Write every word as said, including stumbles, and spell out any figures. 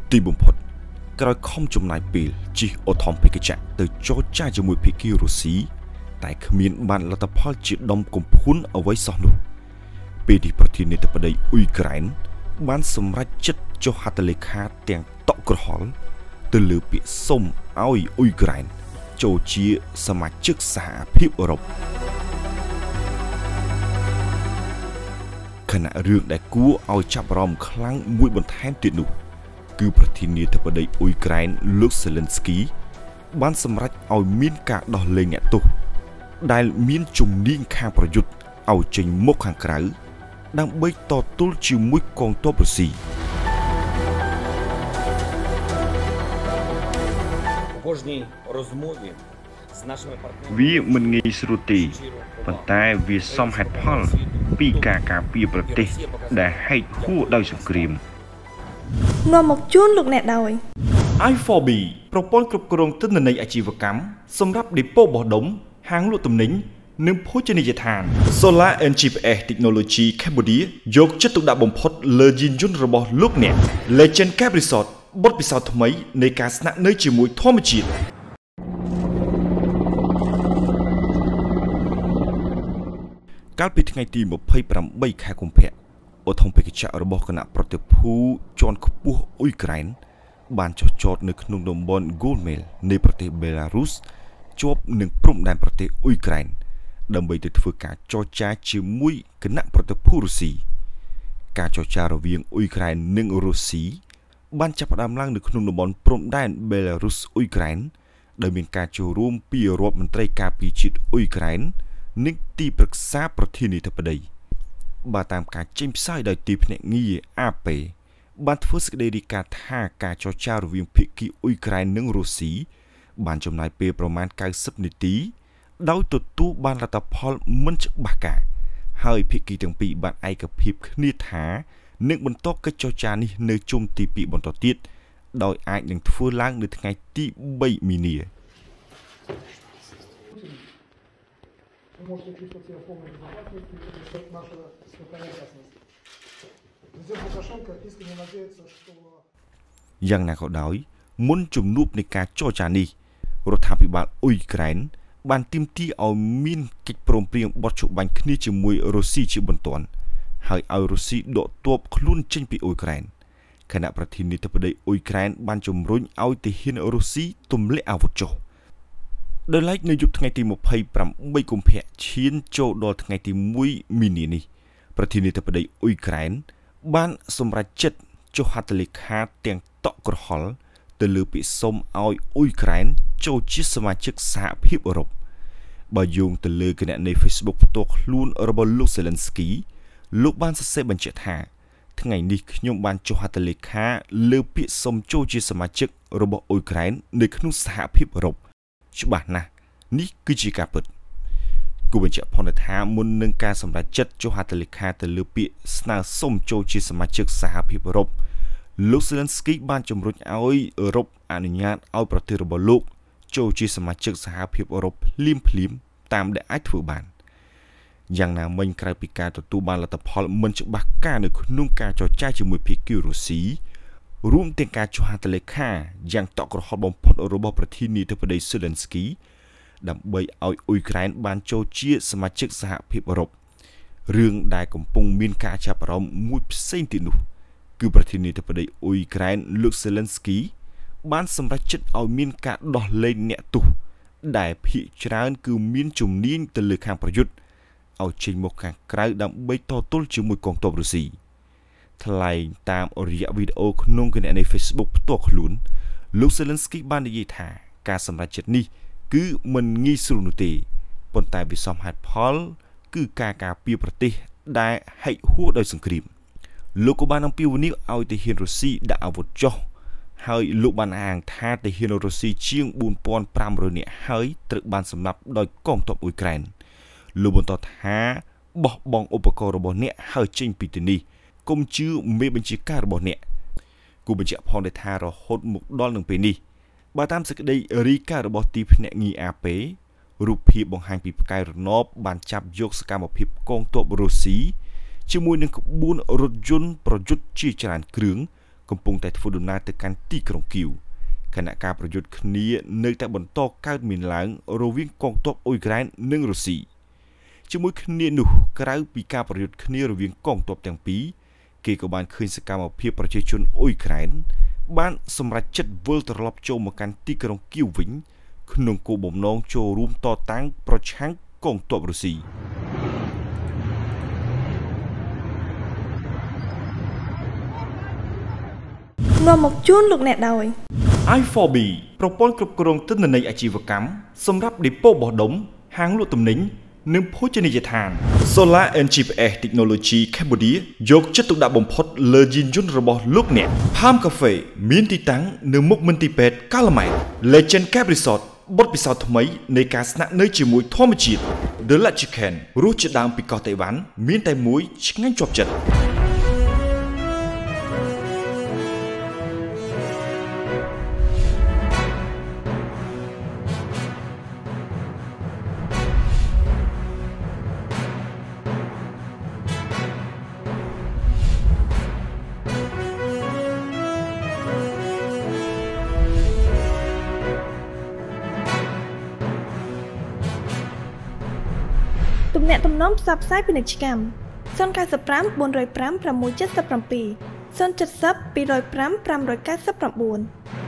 ទីបំផុតក្រោយខំចំណាយពេលជិះអូថូពីកចាក់ទៅចរចាជាមួយភាគីរុស្ស៊ីតែគ្មានបានលទ្ធផលជាដុំកំភួនអ្វីសោះនោះពេលទីប្រធានាធិបតីអ៊ុយក្រែនបានសម្រេចចិត្តចុះហត្ថលេខាទាំងតក់ក្រហល់ទៅលើពាក្យសុំឲ្យអ៊ុយក្រែនចូលជាសមាជិកសហភាពអឺរ៉ុបខណៈរឿងដែលគួរឲ្យចាប់អារម្មណ៍ខ្លាំងមួយបន្ថែមទៀតនោះគឺប្រធានាធិបតីអ៊ុយក្រែនលោកសេលិនស្គីបានសម្រេចឲ្យមានការដោះលែងអ្នកទោសដែលមានជំនាញខាងប្រយុទ្ធឲ្យចេញមុខខាងក្រៅដើម្បីតទល់ជាមួយកងទ័ពរុស្ស៊ីវាមិនងាយស្រួលទេប៉ុន្តែវាសមហេតុផលពីការការពារប្រទេសដែលហែកហួរដោយសង្គ្រាមនាំមកជូនលោកអ្នកដោយไอ ហ្វូរ ប៊ី ប្រព័ន្ធគ្រប់គ្រងទិន្នន័យអាជីវកម្មសម្រាប់ដេប៉ូបោះដុំហាងលក់ទំនិញនិងភោជនីយដ្ឋាន Solar เอ็น จี พี เอส Technology Cambodia យកចិត្តទុកដាក់បំផុតលើយានយន្តរបស់លោកអ្នក Legend Cab Resort បទពិសោធន៍ថ្មីនៃការស្នាក់នៅជាមួយធម្មជាតិកាលពីថ្ងៃទីម្ភៃប្រាំបីខែកុម្ភៈអូថូពីកចាក់របស់គណៈប្រតិភូជាន់ខ្ពស់អ៊ុយក្រែនបានចុះចតនៅក្នុងតំបន់ Gomel នៃប្រទេសបេឡារុសជាប់នឹងព្រំដែនប្រទេសអ៊ុយក្រែនដើម្បីទៅធ្វើការចរចាជាមួយគណៈប្រតិភូរុស្ស៊ីការចរចារវាងអ៊ុយក្រែននិងរុស្ស៊ីបានចាប់ផ្ដើមឡើងនៅក្នុងតំបន់ព្រំដែនបេឡារុសអ៊ុយក្រែនដោយមានការចូលរួមពីរដ្ឋមន្ត្រីការពារជាតិអ៊ុយក្រែននិងទីប្រឹក្សាប្រធានាធិបតីបើតាមការចេញផ្សាយដោយទីភ្នាក់ងារ a p បានធ្វើសេចក្តីរាយការណ៍ថាការចរចារវាងភាគីអ៊ុយក្រែននិងរុស្ស៊ីបានចំណាយពេលប្រមាណកៅសិបនាទីដោយទទួលបានលទ្ធផលមិនច្បាស់ការហើយភាគីទាំងពីរបានឯកភាពគ្នាថានឹងបន្តកិច្ចចរចានេះនៅជុំទីពីរបន្តទៀតដោយអាចនឹងធ្វើឡើងនៅថ្ងៃទីបីមីនាយ៉ាងណាក៏ដោយមុនជំនួបនៃការចរចានេះរដ្ឋាភិបាលអ៊ុយក្រែនបានទាមទារឲ្យមានកិច្ចព្រមព្រៀងបទចុះបាញ់គ្នាជាមួយរុស្ស៊ីជាបន្ទាន់ហើយឲ្យរុស្ស៊ីដកទ័ពខ្លួនចេញពីអ៊ុយក្រែនគណៈប្រធានាធិបតីអ៊ុយក្រែនបានជំរុញឲ្យទាហានរុស្ស៊ីទម្លាក់អាវុធចុះដោយឡែកនៅយប់ថ្ងៃទីម្ភៃប្រាំបីកុម្ភៈឈានចូលដល់ថ្ងៃទីមួយមីនានេះប្រធានាធិបតីអ៊ុយក្រែនបានសម្រេចចិត្តចុះហត្ថលេខាទាំងតក់ក្រហល់ទៅលើពាក្យសុំឲ្យអ៊ុយក្រែនចូលជាសមាជិកសហភាពអឺរ៉ុបបើយោងទៅលើគណនី Facebook ផ្ទាល់ខ្លួនរបស់លោកសេលិនស្គីលោកបានសរសេរបញ្ជាក់ថាថ្ងៃនេះខ្ញុំបានចុះហត្ថលេខាលើពាក្យសុំចូលជាសមាជិករបស់អ៊ុយក្រែននៅក្នុងសហភាពអឺរ៉ុបច្បាស់ណាស់នេះគឺជាការពិតគូបញ្ជាក់ផងថាមុននឹងការសម្រេចចិត្តចុះហត្ថលេខាទៅលើពាក្យស្នើសុំចូលជាសមាជិកសហភាពអឺរ៉ុបលោកសេលិនស្គីបានជំរុញឲ្យអឺរ៉ុបអនុញ្ញាតឲ្យប្រទេសរបស់លោកចូលជាសមាជិកសហភាពអឺរ៉ុបភ្លាមភ្លាមតាមដែលអាចធ្វើបានយ៉ាងណាមិញក្រៅពីការទទួលបានលទ្ធផលមិនច្បាស់ការនៅក្នុងការចរចាជាមួយភាគីរុស្ស៊ីរួមទាំងការចុះហត្ថលេខាយ៉ាងតក់ក្រហល់បំផុតរបស់ប្រធានាធិបតីសេលិនស្គីដើម្បីឲ្យអ៊ុយក្រែនបានចូលជាសមាជិកសហភាពអឺរ៉ុបរឿងដែលកំពុងមានការចាប់អារម្មណ៍មួយផ្សេងទៀតនោះគឺប្រធានាធិបតីអ៊ុយក្រែនលោកសេលិនស្គីបានសម្រេចចិត្តឲ្យមានការដោះលែងអ្នកទោសដែលភាគច្រើនគឺមានជំនាញទៅលើខាងប្រយុទ្ធឲ្យចេញមកខាងក្រៅដើម្បីតទល់ជាមួយកងទ័ពរុស្ស៊ីថ្លែងតាមរយៈវីដេអូក្នុងគណនី Facebook ផ្ទាល់ខ្លួនលោកសេលិនស្គីបាននិយាយថាការសម្រេចចិត្តនេះគឺមិនងាយស្រួលនោះទេប៉ុន្តែវាសមហេតុផលគឺការការពារប្រទេសដែលហែកហួរដោយសង្គ្រាមលោកក៏បានអំពាវនាវឲ្យទាហានរុស្ស៊ីដាក់អាវុធចុះហើយលោកបានអាងថាទាហានរុស្ស៊ីជាងបួនពាន់ប្រាំរយនាក់ហើយត្រូវបានសម្លាប់ដោយកងទ័ពអ៊ុយក្រែនលោកបន្តថាបោះបង់ឧបករណ៍របស់អ្នកហើយចេញពីទីនេះកុំជឿមេបញ្ជាការរបស់អ្នកគូបញ្ជាក់ផងដែរថារហូតមកដល់នឹងពេលនេះបើតាមសេចក្តីរាយការណ៍របស់ទីភ្នាក់ងារ a p រូបភាពបង្ហាញពីផ្កាយរណបបានចាប់យកសកម្មភាពកងទ័ពរុស្ស៊ីជាមួយនឹងក្បួនរថយន្តប្រយុទ្ធជាច្រើនគ្រឿងកំពុងតែធ្វើដំណើរទៅកាន់ទីក្រុងគីវគណៈការប្រយុទ្ធគ្នានៅតែបន្តកើតមានឡើងរវាងកងទ័ពអ៊ុយក្រែននិងរុស្ស៊ីជាមួយគ្នានោះក្រៅពីការប្រយុទ្ធគ្នារវាងកងទ័ពទាំងពីរគេក៏បានឃើញសកម្មភាពប្រជាជនអ៊ុយក្រែនបានសម្រេចចិត្តវិលត្រឡប់ចូលមកកាន់ទីក្រុងគីវវិញក្នុងគោលបំណងចូលរួមតតាំងប្រឆាំងកងទ័ពរុស្ស៊ីនាំមកជូនលោកអ្នកដោយไอ ហ្វ័រ ប៊ី ប្រព័ន្ធគ្រប់គ្រងទិន្នន័យអាជីវកម្មសម្រាប់ដេប៉ូបោះដុំហាងលក់ទំនិញនិងភោជនីយដ្ឋាន Solar and ជី พี អេស Technology Cambodia យកចិត្តទុកដាក់បំផុតលើយានយន្តរបស់លោកអ្នក Palm Cafe មានទីតាំងនៅមុខមន្ទីរពេទ្យកាល់ម៉ែន Legend Cab Resort បទពិសោធន៍ថ្មីនៃការស្នាក់នៅជាមួយធម្មជាតិ The Lat Chicken រសជាតិដើមពីកោះតៃវ៉ាន់មានតែមួយឆ្ងាញ់ជាប់ចិត្តទំនាក់ទំនងផ្សព្វផ្សាយពាណិជ្ជកម្ម ศูนย์ เก้า ห้า 405 677 ศูนย์ เจ็ด ศูนย์ two ศูนย์ ห้า 5 5 9 9